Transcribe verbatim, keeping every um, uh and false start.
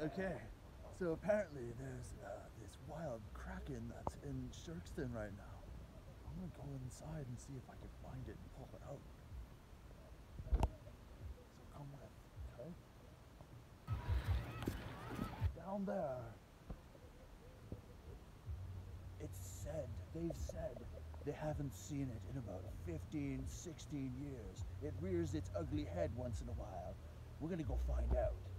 Okay, so apparently there's uh, this wild kraken that's in Shirkston right now. I'm gonna go inside and see if I can find it and pull it out. So come with, okay? Down there. It's said, they've said, they haven't seen it in about fifteen, sixteen years. It rears its ugly head once in a while. We're gonna go find out.